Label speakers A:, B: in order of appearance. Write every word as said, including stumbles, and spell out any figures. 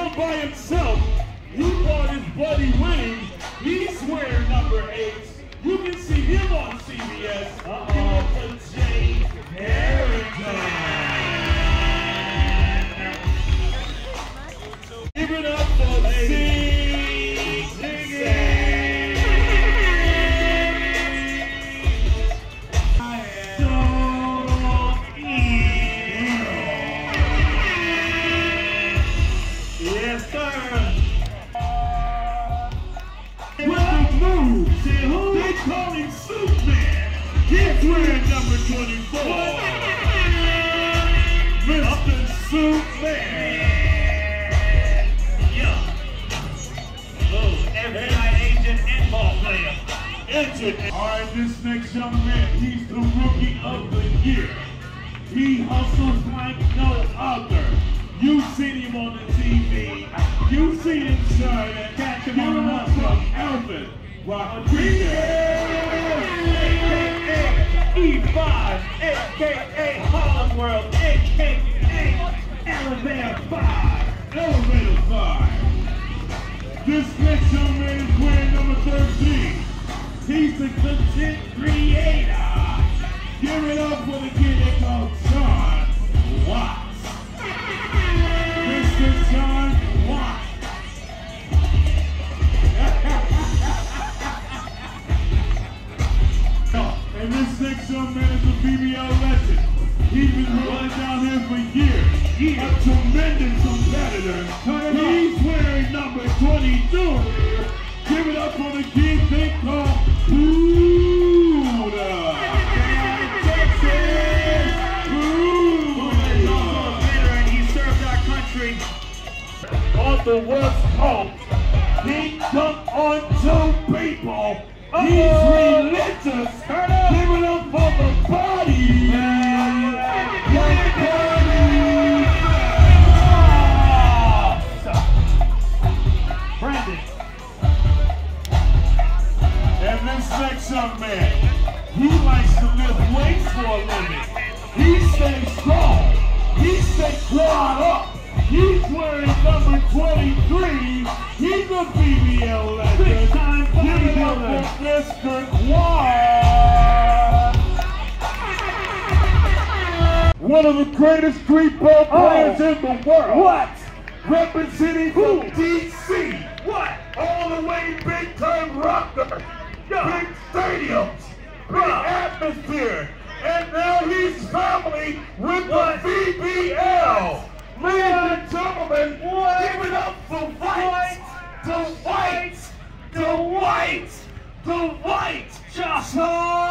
A: all by himself. He bought his buddy winning. He's wearing number eight. You can see him on C B S. Uh-oh. Give up for Jay Harrington. Give it up for C. Yes, sir. With the move, see who? They call him Superman. He's wearing number twenty-four. Mister Superman. Yeah. Oh, F B I agent and ball player. Agent. All right, this next young man, he's the rookie of the year. He hustles like no other. You've seen him on the T V. You've seen him shine and catch him on the from Elvin. Rodriguez, E five, A K A Harlem World, A K A Elevator five. Elevator five. This next young man is wearing number thirteen. He's the content creator. Give it up for the kid they call John Watts. Mister John Watts. And this next young man is a B B L legend. He's been running down here for years. He's a tremendous competitor. He's wearing number twenty-two. Give it up for the kid they call Buddha. Texas Buddha. He's also a veteran. He served our country on the West Coast. He dunked on two people. Uh-oh. He's religious. Turn up. Give it up for the body. Young body. Brandon. And this next young man, he likes to lift weights for a living. He stays strong. He stays quad up. He's wearing number twenty-three. He's a B B L legend. Big time Give it up for Mister Quad. One of the greatest street ball players oh. in the world. What? Representing from D C. What? All the way big time rocker. Yeah. Big stadiums. Big atmosphere. And now he's family with what? the B B L. Ladies and gentlemen, what? Give it up for White, the White, the White, the White, Joshua.